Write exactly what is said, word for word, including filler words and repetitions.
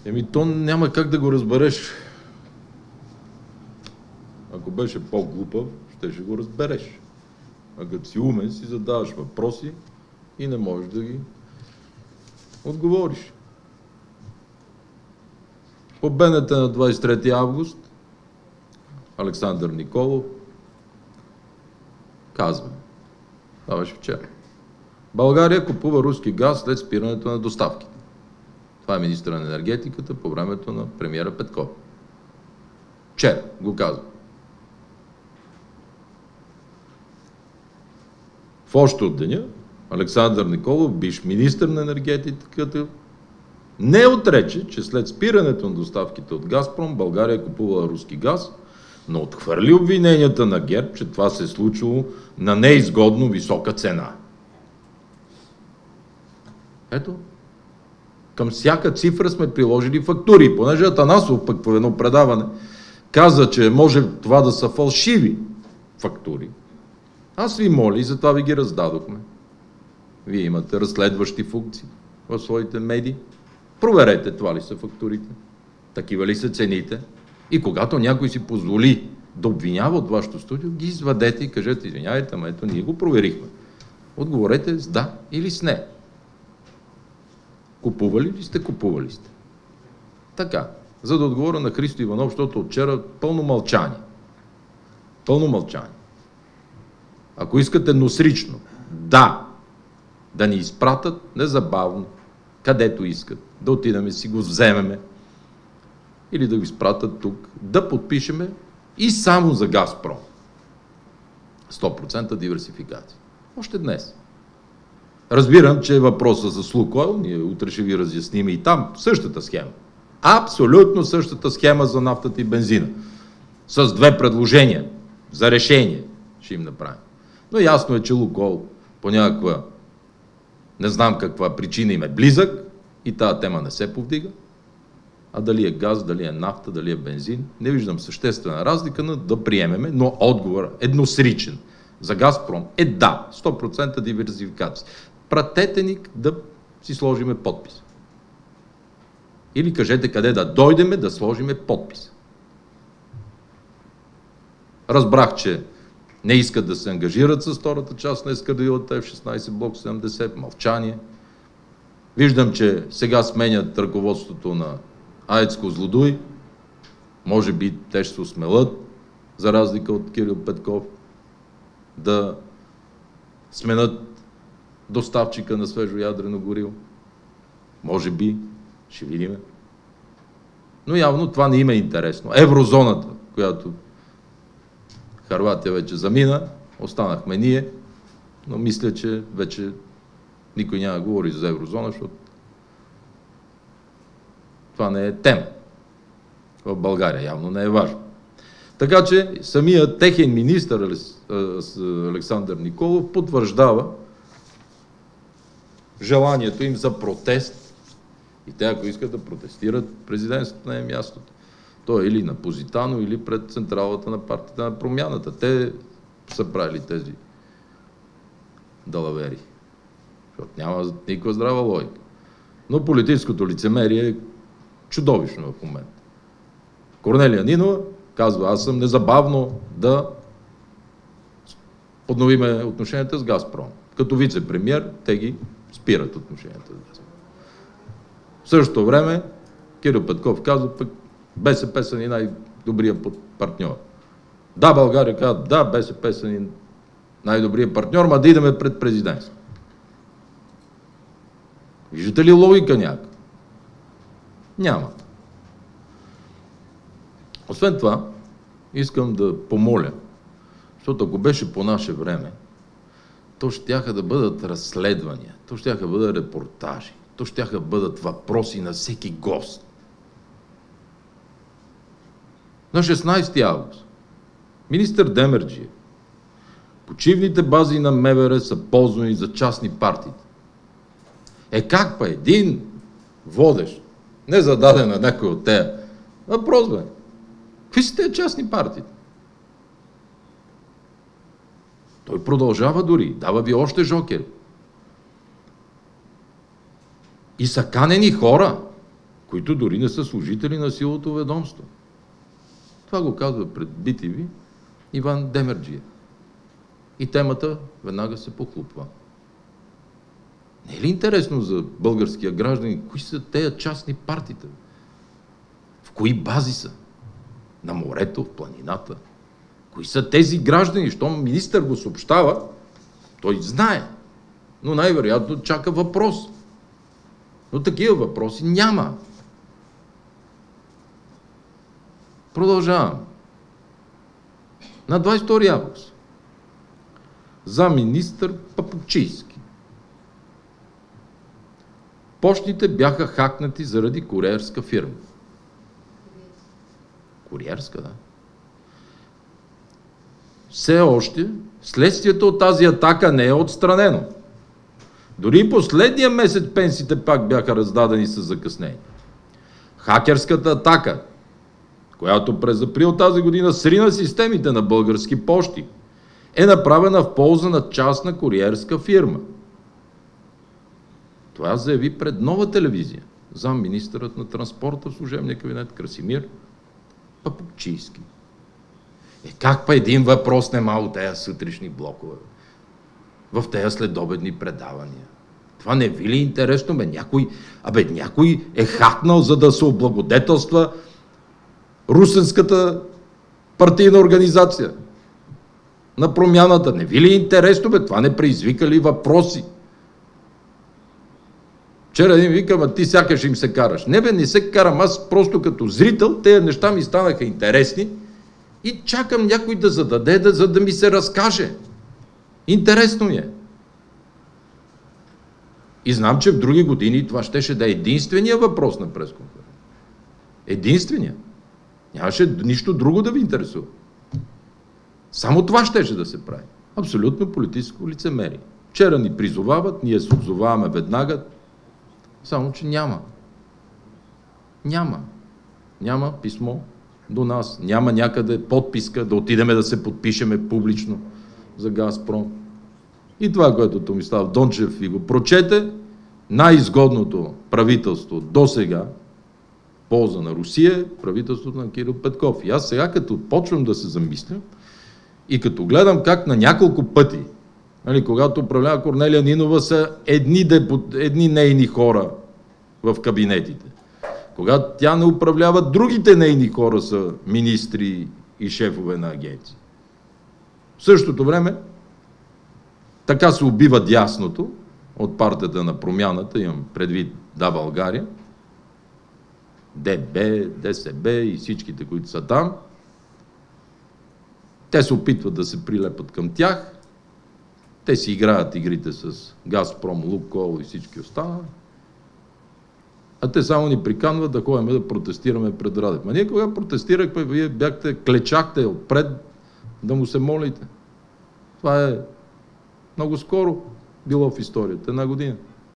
Еми, то няма как да го разбереш. Ако беше по-глупав, ще ще го разбереш. А като си умен, си задаваш въпроси и не можеш да ги отговориш. По БНТ на двадесет и трети август Александър Николов казва, това беше вчера, България купува руски газ след спирането на доставките. Това е министър на енергетиката по времето на премиера Петков. Вчера го казва. В още от деня Александър Николов, бивш министър на енергетиката, не отрече, че след спирането на доставките от Газпром България купува руски газ, но отхвърли обвиненията на ГЕРБ, че това се е случило на неизгодно висока цена. Ето, към всяка цифра сме приложили фактури. Понеже Атанасов пък по едно предаване каза, че може това да са фалшиви фактури, аз ви моля и затова ви ги раздадохме. Вие имате разследващи функции в своите медии. Проверете това ли са фактурите, такива ли са цените. И когато някой си позволи да обвинява от вашето студио, ги извадете и кажете, извинявайте, ама ето ние го проверихме. Отговорете с да или с не. Купували ли сте, купували сте. Така, за да отговоря на Христо Иванов, защото от вчера пълно мълчание. Пълно мълчание. Ако искате носрично, да, да ни изпратят незабавно, където искат, да отидем и си го вземеме, или да го изпратят тук, да подпишеме и само за Газпром. сто процента диверсификация. Още днес. Разбирам, че въпросът за Лукойл, ние утре ще ви разясним и там същата схема. Абсолютно същата схема за нафтата и бензина. С две предложения за решение ще им направим. Но ясно е, че Лукойл по някаква, не знам каква причина им е близък и тази тема не се повдига. А дали е газ, дали е нафта, дали е бензин, не виждам съществена разлика, но да приемеме, но отговор едносричен за Газпром е да, сто процента диверсификация. Пратете ни да си сложиме подпис. Или кажете къде да дойдеме да сложиме подпис. Разбрах, че не искат да се ангажират с втората част на ескадрилата Еф шестнадесет блок седемдесет, мълчание. Виждам, че сега сменят ръководството на АЕЦ Козлодуй. Може би те ще се осмелят, за разлика от Кирил Петков, да сменят доставчика на свежо ядрено гориво. Може би, ще видим. Но явно това не им е интересно. Еврозоната, която Хърватия вече замина, останахме ние, но мисля, че вече никой няма да говори за еврозона, защото това не е тема. В България явно не е важно. Така че самият техен министър Александър Николов потвърждава желанието им за протест. И те, ако искат да протестират, президентството не е мястото. То е или на Позитано, или пред централата на партията на Промяната. Те са правили тези далавери. Защото няма никаква здрава логика. Но политическото лицемерие е чудовищно в момента. Корнелия Нинова казва, аз съм незабавно да подновиме отношенията с Газпром. Като вице-премиер, те ги спират отношенията с Газпром. В същото време Кирил Петков казва, пък БСП са ни най-добрия партньор. Да, България казва, да, БСП са ни най-добрия партньор, ма да идеме пред президентство. Виждате ли логика някаква? Няма. Освен това, искам да помоля, защото ако беше по наше време, то щяха да бъдат разследвания, то щяха да бъдат репортажи, то щяха да бъдат въпроси на всеки гост. На шестнадесети август министър Демерджиев, почивните бази на МВР са ползвани за частни партии. Е как па един водещ, не зададен на някой от тея, въпрос бе, какви са тези частни партии? Той продължава дори, дава ви още жокери. И са канени хора, които дори не са служители на силовото ведомство. Това го казва пред Би Ти Ви Иван Демерджиев. И темата веднага се похлупва. Не е ли интересно за българския гражданин, кои са тези частни партиите? В кои бази са? На морето, в планината? Кои са тези граждани? Щом министър го съобщава, той знае. Но най-вероятно чака въпрос. Но такива въпроси няма. Продължавам. На двадесет и втори август заместник-министър Папукчийски. Пощите бяха хакнати заради куриерска фирма. Куриерска, да. Все още следствието от тази атака не е отстранено. Дори последния месец пенсиите пак бяха раздадени с закъснение. Хакерската атака, която през април тази година срина системите на Български пощи, е направена в полза на частна куриерска фирма. Това заяви пред Нова телевизия заместник-министърът на транспорта в служебния кабинет Красимир Папукчийски. Е, как па един въпрос нема от тези сутрешни блокове? В тези следобедни предавания. Това не ви ли интересно, бе? Някой, абе, някой е хакнал, за да се облагодетелства русенската партийна организация на Промяната. Не ви ли е интересно, бе? Това не предизвика ли въпроси? Вчера един викам, а ти сякаш им се караш. Не бе, не се карам. Аз просто като зрител, тези неща ми станаха интересни и чакам някой да зададе, да, за да ми се разкаже. Интересно ми е. И знам, че в други години това щеше да е единствения въпрос на пресконференция. Единствения. Нямаше нищо друго да ви интересува. Само това щеше да се прави. Абсолютно политическо лицемерие. Вчера ни призовават, ние се отзоваваме веднага, само че няма. Няма. Няма писмо до нас. Няма някъде подписка да отидеме да се подпишеме публично за Газпром. И това, което Томислав Дончев ви го прочете, най-изгодното правителство до сега, полза на Русия, правителството на Кирил Петков. И аз сега, като почвам да се замисля и като гледам как на няколко пъти, нали, когато управлява Корнелия Нинова, са едни, депут, едни нейни хора в кабинетите. Когато тя не управлява, другите нейни хора са министри и шефове на агенции. В същото време, така се убива дясното от партията на Промяната, имам предвид Да, България, Д Б, Д С Б и всичките, които са там. Те се опитват да се прилепат към тях. Те си играят игрите с Газпром, Лукойл и всички останали. А те само ни приканват да ходим да протестираме пред Радев. Ма ние кога протестирахме, вие бяхте, клечахте отпред да му се молите. Това е много скоро било в историята, една година.